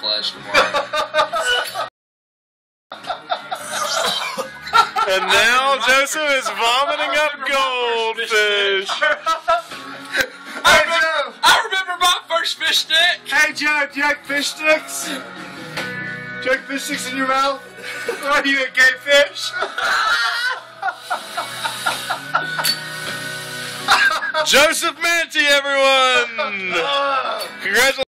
flesh tomorrow. And now Joseph is vomiting up goldfish. Hey Joe! I remember my first fish stick! Hey Joe, do you like fish sticks? Do you like fish sticks in your mouth? Are you a gay fish? Joseph Manti, everyone! Congratulations.